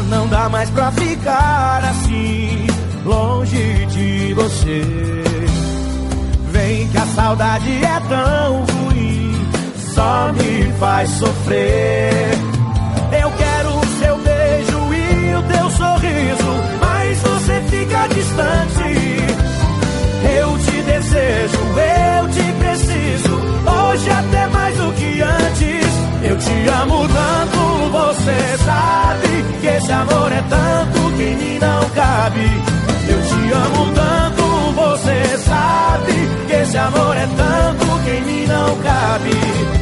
não dá mais pra ficar assim, longe de você. Vem que a saudade é tão ruim, só me faz sofrer. Eu quero o seu beijo e o teu sorriso, mas você fica distante. Eu te desejo, eu te preciso, hoje até mais do que antes. Eu te amo tanto, você sabe que esse amor é tanto que em mim não cabe. Eu te amo tanto, você sabe que esse amor é tanto que em mim não cabe.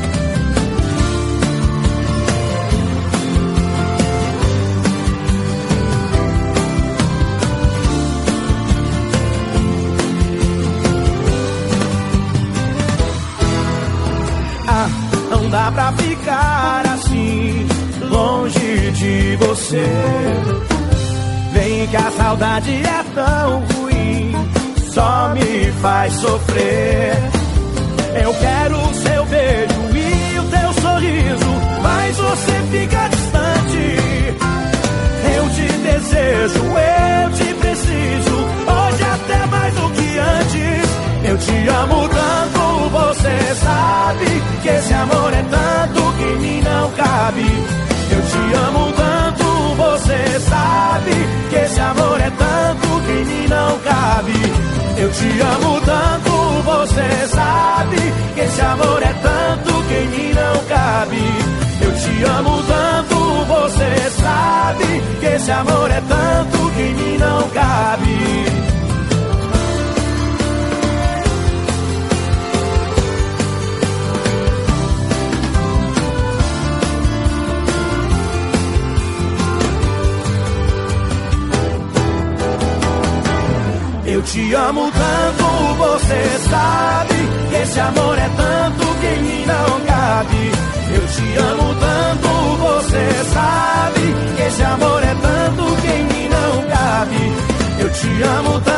Não dá pra ficar assim, longe de você. Vem que a saudade é tão ruim, só me faz sofrer. Eu quero o seu beijo e o teu sorriso, mas você fica distante. Eu te desejo, eu te preciso, hoje até mais do que antes. Eu te amo tanto, você sabe que esse amor é tanto que em mim não cabe. Eu te amo tanto, você sabe que esse amor é tanto que em mim não cabe. Eu te amo tanto, você sabe que esse amor é tanto que em mim não cabe. Eu te amo tanto, você sabe que esse amor é tanto que em mim não cabe. Eu te amo tanto, você sabe que esse amor é tanto que em mim não cabe. Eu te amo tanto, você sabe que esse amor é tanto que em mim não cabe. Eu te amo tanto.